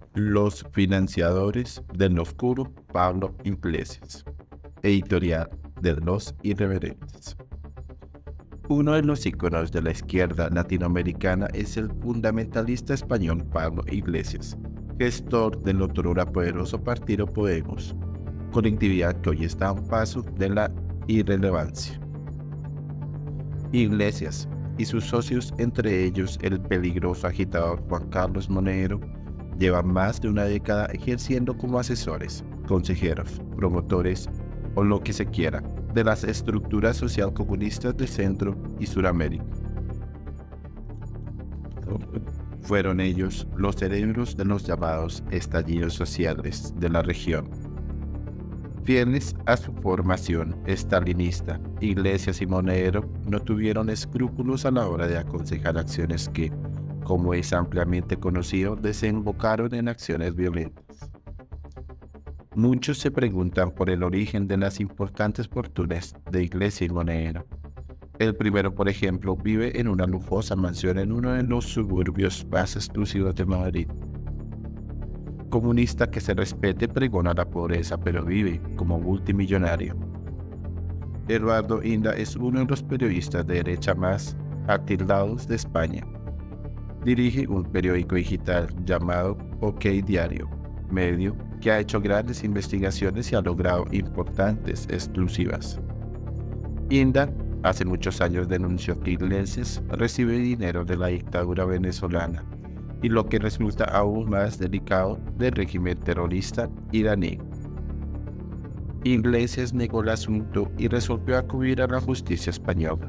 Los financiadores del oscuro Pablo Iglesias. Editorial de los irreverentes. Uno de los íconos de la izquierda latinoamericana es el fundamentalista español Pablo Iglesias, gestor del otrora poderoso partido Podemos, colectividad que hoy está a un paso de la irrelevancia. Iglesias y sus socios, entre ellos el peligroso agitador Juan Carlos Monedero, llevan más de una década ejerciendo como asesores, consejeros, promotores o lo que se quiera de las estructuras socialcomunistas de Centro y Suramérica. Fueron ellos los cerebros de los llamados estallidos sociales de la región. Fieles a su formación estalinista, Iglesias y Monedero no tuvieron escrúpulos a la hora de aconsejar acciones que, como es ampliamente conocido, desembocaron en acciones violentas. Muchos se preguntan por el origen de las importantes fortunas de Iglesias y Monedero. El primero, por ejemplo, vive en una lujosa mansión en uno de los suburbios más exclusivos de Madrid. Comunista que se respete pregona la pobreza, pero vive como multimillonario. Eduardo Inda es uno de los periodistas de derecha más atildados de España. Dirige un periódico digital llamado OK Diario, medio que ha hecho grandes investigaciones y ha logrado importantes exclusivas. Inda hace muchos años denunció que Iglesias recibe dinero de la dictadura venezolana y, lo que resulta aún más delicado, del régimen terrorista iraní. Iglesias negó el asunto y resolvió acudir a la justicia española.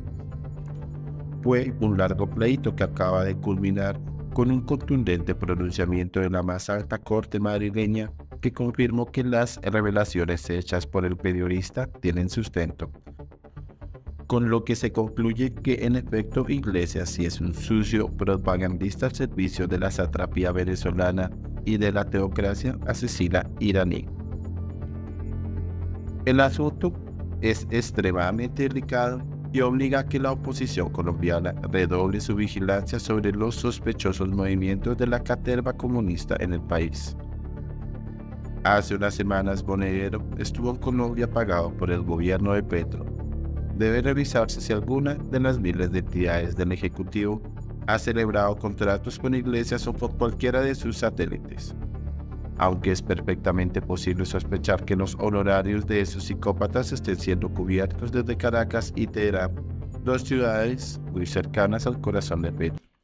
Fue un largo pleito que acaba de culminar con un contundente pronunciamiento de la más alta corte madrileña que confirmó que las revelaciones hechas por el periodista tienen sustento, con lo que se concluye que en efecto Iglesias sí es un sucio propagandista al servicio de la satrapía venezolana y de la teocracia asesina iraní. El asunto es extremadamente delicado y obliga a que la oposición colombiana redoble su vigilancia sobre los sospechosos movimientos de la caterva comunista en el país. Hace unas semanas Monedero estuvo en Colombia pagado por el gobierno de Petro. Debe revisarse si alguna de las miles de entidades del Ejecutivo ha celebrado contratos con Iglesias o por cualquiera de sus satélites. Aunque es perfectamente posible sospechar que los honorarios de esos psicópatas estén siendo cubiertos desde Caracas y Teherán, dos ciudades muy cercanas al corazón de Petro.